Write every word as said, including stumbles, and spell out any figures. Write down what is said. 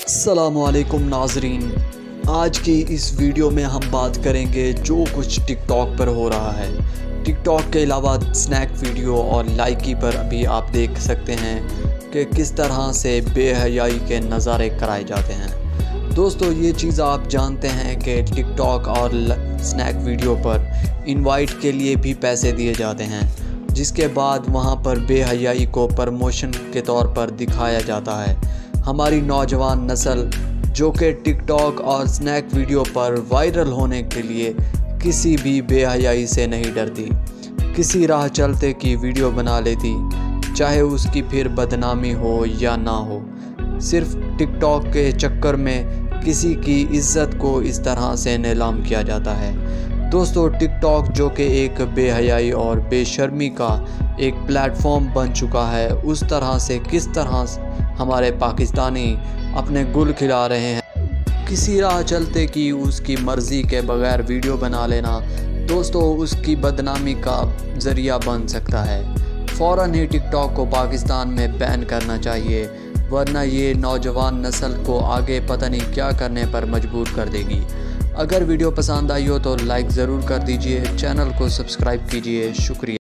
अस्सलामुअलैकुम नाजरीन, आज की इस वीडियो में हम बात करेंगे जो कुछ टिकटॉक पर हो रहा है। टिकटॉक के अलावा स्नैक वीडियो और लाइकी पर अभी आप देख सकते हैं कि किस तरह से बेहयाई के नज़ारे कराए जाते हैं। दोस्तों, ये चीज़ आप जानते हैं कि टिकटॉक और स्नैक वीडियो पर इनवाइट के लिए भी पैसे दिए जाते हैं, जिसके बाद वहाँ पर बेहयाई को प्रमोशन के तौर पर दिखाया जाता है। हमारी नौजवान नस्ल जो कि टिकटॉक और स्नैक वीडियो पर वायरल होने के लिए किसी भी बेहयाई से नहीं डरती, किसी राह चलते की वीडियो बना लेती, चाहे उसकी फिर बदनामी हो या ना हो। सिर्फ टिकटॉक के चक्कर में किसी की इज्जत को इस तरह से नीलाम किया जाता है। दोस्तों, टिकटॉक जो कि एक बेहयाई और बेशर्मी का एक प्लेटफॉर्म बन चुका है, उस तरह से किस तरह हमारे पाकिस्तानी अपने गुल खिला रहे हैं। किसी राह चलते की उसकी मर्ज़ी के बगैर वीडियो बना लेना दोस्तों उसकी बदनामी का ज़रिया बन सकता है। फ़ौरन ही टिकटॉक को पाकिस्तान में बैन करना चाहिए, वरना ये नौजवान नस्ल को आगे पता नहीं क्या करने पर मजबूर कर देगी। अगर वीडियो पसंद आई हो तो लाइक ज़रूर कर दीजिए, चैनल को सब्सक्राइब कीजिए। शुक्रिया।